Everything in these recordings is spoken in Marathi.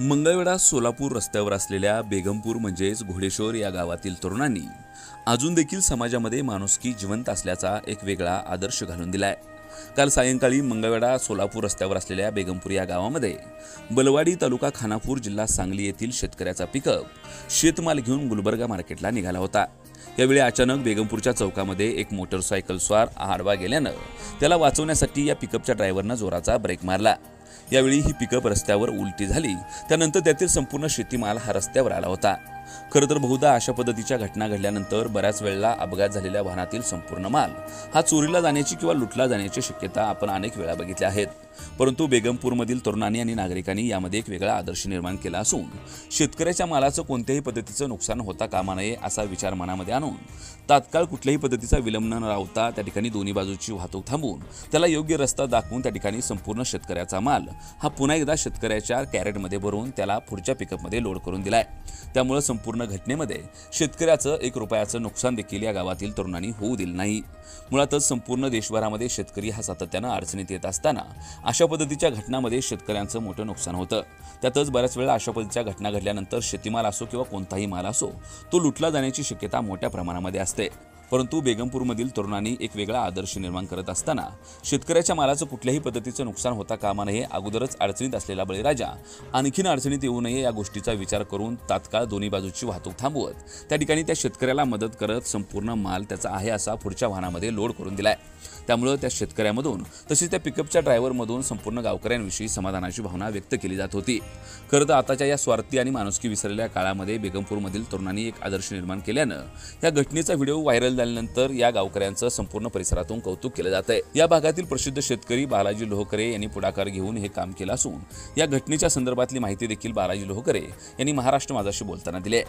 मंगळवेढा सोलापूर रस्त्यावर असलेल्या बेगमपूर म्हणजेच घोडेश्वर या गावातील तरुणांनी अजून देखील समाजामध्ये माणुसकी जिवंत असल्याचा एक वेगळा आदर्श घालून दिलाय। काल सायंकाळी मंगळवेढा सोलापूर रस्त्यावर असलेल्या बेगमपूर या गावामध्ये बलवाडी तालुका खानापूर जिल्हा सांगली येथील शेतकऱ्याचा पिकअप शेतमाल घेऊन गुलबर्गा मार्केटला निघाला होता। यावेळी अचानक बेगमपूरच्या चौकामध्ये एक मोटरसायकल स्वार आडवा गेल्यानं त्याला वाचवण्यासाठी या पिकअपच्या ड्रायव्हरनं जोराचा ब्रेक मारला। यावेळी ही पिकअप रस्त्यावर उलटी झाली। त्यानंतर त्यातील संपूर्ण शेतीमाल हा रस्त्यावर आला होता। खरं तर बहुधा अशा पद्धतीच्या घटना घडल्यानंतर बऱ्याच वेळेला अपघात झालेल्या वाहनातील संपूर्ण माल हा चोरीला जाण्याची किंवा लुटला जाण्याची शक्यता आपण अनेक वेळा बघितल्या आहेत। परंतु बेगमपूरमधील तरुणांनी आणि नागरिकांनी यामध्ये एक वेगळा आदर्श निर्माण केला असून शेतकऱ्याच्या मालाचं कोणत्याही पद्धतीचं नुकसान होता कामा नये असा विचार मनामध्ये आणून तात्काळ कुठल्याही पद्धतीचा विलंब न राहता त्या ठिकाणी दोन्ही बाजूची वाहतूक थांबवून त्याला योग्य रस्ता दाखवून त्या ठिकाणी संपूर्ण शेतकऱ्याचा माल हा पुन्हा एकदा शेतकऱ्याच्या कॅरेटमध्ये भरून त्याला पुढच्या पिकअपमध्ये लोड करून दिलाय। त्यामुळे संपूर्ण घटनेमध्ये शेतकऱ्याचं 1 रुपयाचं नुकसान देखील या गावातील तरुणांनी होऊ दिलं नाही। मुळातच संपूर्ण देशभरामध्ये शेतकरी हा सातत्यानं अडचणीत येत असताना अशा पद्धतीच्या घटनांमध्ये शेतकऱ्यांचं मोठं नुकसान होतं। त्यातच बऱ्याच वेळा अशा पद्धतीच्या घटना घडल्यानंतर शेतीमाल असो किंवा कोणताही माल असो तो लुटला जाण्याची शक्यता मोठ्या प्रमाणामध्ये असते। परंतु बेगमपूरमधील तरुणांनी एक वेगळा आदर्श निर्माण करत असताना शेतकऱ्याच्या मालाचं कुठल्याही पद्धतीचं नुकसान होता कामा नये, अगोदरच अडचणीत असलेला बळीराजा आणखीन अडचणीत येऊ नये या गोष्टीचा विचार करून तात्काळ दोन्ही बाजूची वाहतूक थांबवत त्या ठिकाणी त्या शेतकऱ्याला मदत करत संपूर्ण माल त्याचा आहे असा पुढच्या वाहनामध्ये लोड करून दिलाय। त्यामुळे त्या शेतकऱ्यामधून तसेच त्या पिकअपच्या ड्रायव्हरमधून संपूर्ण गावकऱ्यांविषयी समाधानाची भावना व्यक्त केली जात होती। खरं तर आताच्या या स्वार्थी आणि माणुसकी विसरलेल्या काळामध्ये बेगमपूरमधील तरुणांनी एक आदर्श निर्माण केल्यानं या घटनेचा व्हिडिओ व्हायरल झाल्यानंतर या गावकऱ्यांचं संपूर्ण परिसरातून कौतुक केलं जात आहे। या भागातील प्रसिद्ध शेतकरी बालाजी लोहकरे यांनी पुढाकार घेऊन हे काम केलं असून या घटनेच्या संदर्भातली माहिती देखील बालाजी लोहकरे यांनी महाराष्ट्र माझाशी बोलताना दिली।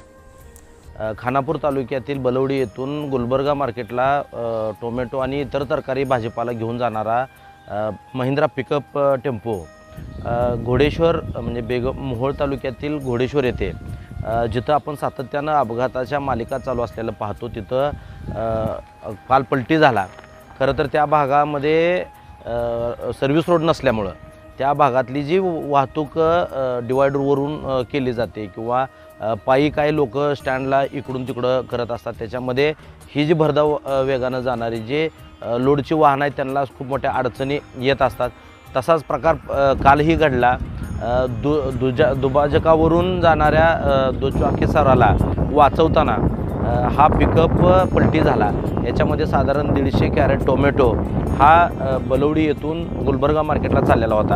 खानापूर तालुक्यातील बलवडी येथून गुलबर्गा मार्केटला टोमॅटो आणि इतर तरकारी भाजीपाला घेऊन जाणारा महिंद्रा पिकअप टेम्पो घोडेश्वर म्हणजे मोहोळ तालुक्यातील घोडेश्वर येथे जिथं आपण सातत्यानं अपघाताच्या मालिका चालू असलेलं पाहतो तिथं काल पलटी झाला। खरं तर त्या भागामध्ये सर्व्हिस रोड नसल्यामुळं त्या भागातली जी वाहतूक डिवायडरवरून केली जाते किंवा पायी काही लोक स्टँडला इकडून तिकडं करत असतात, त्याच्यामध्ये ही जी भरधाव वेगानं जाणारी जे लोडची वाहनं आहेत त्यांना खूप मोठ्या अडचणी येत असतात। तसाच प्रकार कालही घडला। दुभाजकावरून जाणाऱ्या दुचाकीस्वाराला वाचवताना हा पिकअप पलटी झाला। याच्यामध्ये साधारण 150 कॅरेट टोमॅटो हा बलवडी येथून गुलबर्गा मार्केटला चाललेला होता।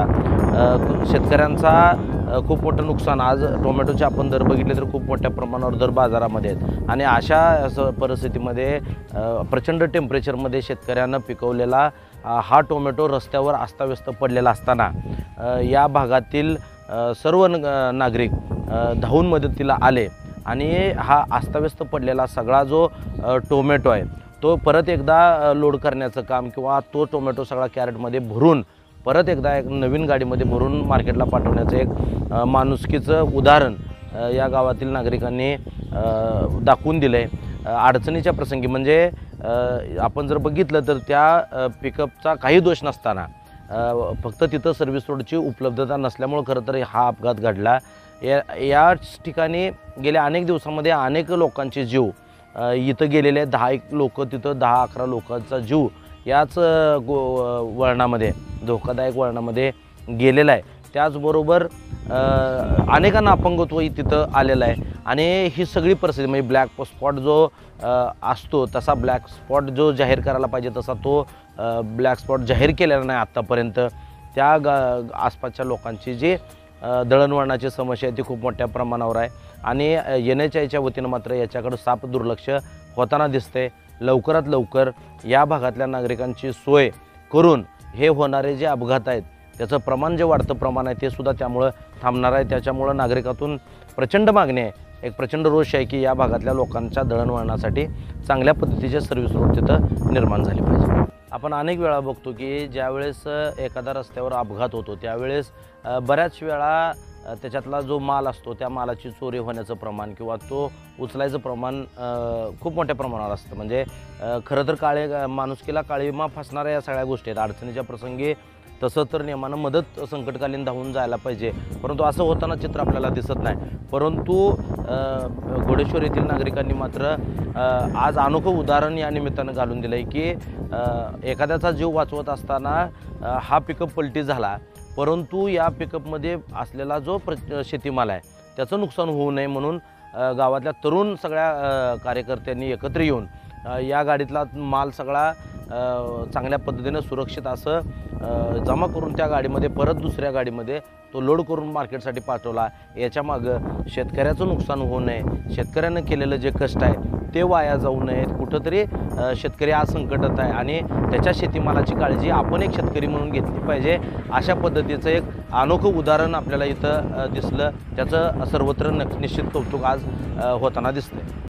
शेतकऱ्यांचा खूप मोठं नुकसान, आज टोमॅटोचे आपण दर बघितले तर खूप मोठ्या प्रमाणावर दर बाजारामध्ये आहेत आणि अशा परिस्थितीमध्ये प्रचंड टेम्परेचरमध्ये शेतकऱ्यांना पिकवलेला हा टोमॅटो रस्त्यावर अस्ताव्यस्त पडलेला असताना या भागातील सर्व नागरिक धावून मदतीला आले आणि हा अस्ताव्यस्त पडलेला सगळा जो टोमॅटो आहे तो परत एकदा लोड करण्याचं काम किंवा तो टोमॅटो सगळा कॅरेटमध्ये भरून परत एकदा एक नवीन गाडीमध्ये भरून मार्केटला पाठवण्याचं एक माणुसकीचं उदाहरण या गावातील नागरिकांनी दाखवून दिलं आहे। अडचणीच्या प्रसंगी म्हणजे आपण जर बघितलं तर त्या पिकअपचा काही दोष नसताना फक्त तिथं सर्व्हिस रोडची उपलब्धता नसल्यामुळं खरं तर हा अपघात घडला। याच ठिकाणी गेल्या अनेक दिवसामध्ये अनेक लोकांचे जीव इथं गेलेले आहेत। 10 लोक तिथं 10-11 लोकांचा जीव याच वळणामध्ये धोकादायक वळणामध्ये गेलेला आहे। त्याचबरोबर अनेकांना अपंगत्व तिथं आलेलं आहे आणि ही सगळी परिस्थिती म्हणजे ब्लॅक स्पॉट जो असतो तसा ब्लॅक स्पॉट जो जाहीर करायला पाहिजे तसा तो ब्लॅक स्पॉट जाहीर केलेला नाही आत्तापर्यंत। त्या आसपासच्या लोकांची जी दळणवळणाची समस्या आहे ती खूप मोठ्या प्रमाणावर आहे आणि NHAIच्या वतीनं मात्र याच्याकडे साफ दुर्लक्ष होताना दिसते। लवकरात लवकर या भागातल्या नागरिकांची सोय करून हे होणारे जे अपघात आहेत त्याचं प्रमाण जे वाढतं प्रमाण आहे ते सुद्धा त्यामुळं थांबणार आहे। त्याच्यामुळं नागरिकातून प्रचंड मागणी आहे, एक प्रचंड रोष आहे की या भागातल्या लोकांच्या दळणवळणासाठी चांगल्या पद्धतीचे सर्व्हिस रोड तिथं निर्माण झाले पाहिजे। आपण अनेक वेळा बघतो की ज्यावेळेस एखादा रस्त्यावर अपघात होतो त्यावेळेस बऱ्याच वेळा त्याच्यातला जो माल असतो त्या मालाची चोरी होण्याचं प्रमाण किंवा तो उचलायचं प्रमाण खूप मोठ्या प्रमाणावर असतं। म्हणजे खरं तर माणुसकीला काळीमा फासणाऱ्या या सगळ्या गोष्टी आहेत। अडचणीच्या प्रसंगी तसं तर नियमानं मदत संकटकालीन धावून जायला पाहिजे, परंतु असं होताना चित्र आपल्याला दिसत नाही. परंतु घोडेश्वर येथील नागरिकांनी मात्र आज अनोखं उदाहरण या निमित्तानं घालून दिलं आहे की एखाद्याचा जीव वाचवत असताना हा पिकअप पलटी झाला, परंतु या पिकअपमध्ये असलेला जो शेतीमाल आहे त्याचं नुकसान होऊ नये म्हणून गावातल्या तरुण सगळ्या कार्यकर्त्यांनी एकत्र येऊन या गाडीतला माल सगळा चांगल्या पद्धतीनं सुरक्षित असं जमा करून त्या गाडीमध्ये परत दुसऱ्या गाडीमध्ये तो लोड करून मार्केटसाठी पाठवला. याच्यामागं शेतकऱ्याचं नुकसान होऊ नये, शेतकऱ्यानं केलेलं जे कष्ट आहे ते वाया जाऊ नयेत. कुठंतरी शेतकरी आज संकटात आहे आणि त्याच्या शेतीमालाची काळजी आपण एक शेतकरी म्हणून घेतली पाहिजे. अशा पद्धतीचं एक अनोखं उदाहरण आपल्याला इथं दिसलं. त्याचं सर्वत्र निश्चित कौतुक आज होताना दिसतंय.